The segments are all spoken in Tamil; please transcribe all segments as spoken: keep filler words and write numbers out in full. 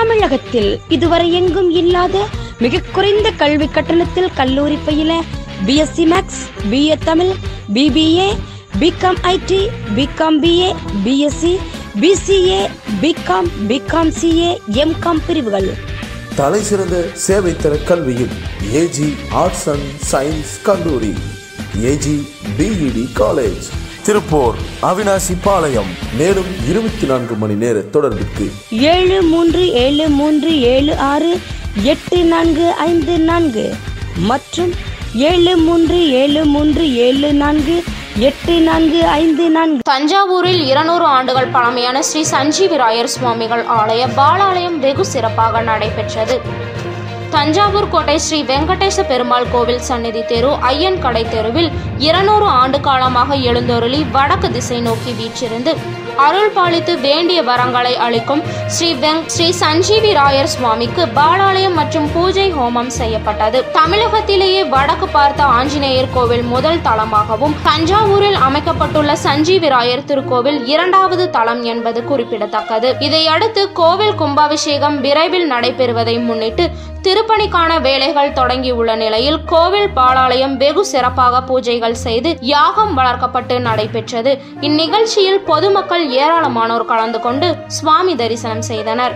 தமிழகத்தில் இதுவரை எங்கும் இல்லாத மிக குறைந்த கல்வி கட்டணத்தில் கல்லூரி பயில BSc maths, BA Tamil, BBA, BCom IT, BCom BA, BSc, BCA, BCom, BCom CA, MCom பிரிவுகள். தலை சிறந்த சேவை தர கல்வியில் ஏஜி ஆர்ட்ஸ் அண்ட் சயின்ஸ் கல்லூரி, AG BEd college, Tiruppur Avinashipalayam. மேலும் இருபத்தி நான்கு மணி நேர தொடர்புக்கு ஏழு மூன்று ஏழு மூன்று ஏழு ஆறு எட்டு நான்கு ஐந்து நான்கு மற்றும் ஏழு மூன்று ஏழு மூன்று ஏழு நான்கு எட்டு நான்கு ஐந்து நான்கு. தஞ்சாவூரில் இருநூறு ஆண்டுகள் பழமையான ஸ்ரீ சஞ்சீவிராயர் சுவாமிகள் ஆலய பாலாலயம் வெகு சிறப்பாக நடைபெற்றது. தஞ்சாவூர் கோட்டை ஸ்ரீ வெங்கடேச பெருமாள் கோவில் சந்நிதி தெரு ஐயன் கடை தெருவில் இருநூறு ஆண்டு காலமாக எழுந்தொருளி வடக்கு திசை நோக்கி வீற்றிருந்து அருள் பாலித்து வேண்டிய வரங்களை அளிக்கும் ஸ்ரீ வெங் ஸ்ரீ சஞ்சீவிராயர் சுவாமிக்கு பாலாலயம் மற்றும் பூஜை ஹோமம் செய்யப்பட்டது. தமிழகத்திலேயே வடக்கு பார்த்த ஆஞ்சநேயர் கோவில் முதல் தலமாகவும் தஞ்சாவூரில் அமைக்கப்பட்டுள்ள சஞ்சீவிராயர் திருக்கோவில் இரண்டாவது தலம் என்பது குறிப்பிடத்தக்கது. இதையடுத்து கோவில் கும்பாபிஷேகம் விரைவில் நடைபெறுவதை முன்னிட்டு திருப்பணிக்கான வேலைகள் தொடங்கியுள்ள நிலையில் கோவில் பாலாலயம் வெகு சிறப்பாக பூஜைகள் செய்து யாகம் வளர்க்கப்பட்டு நடைபெற்றது. இந்நிகழ்ச்சியில் பொதுமக்கள் ஏராளமானோர் கலந்து கொண்டு சுவாமி தரிசனம் செய்தனர்.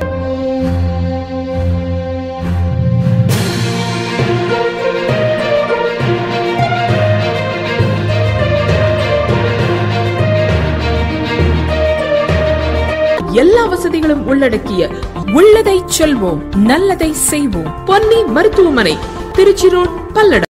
எல்லா வசதிகளும் உள்ளடக்கிய உள்ளதை செல்வோம், நல்லதை செய்வோம். பொன்னி மருத்துவமனை, திருச்சி ரோட், பல்லடம்.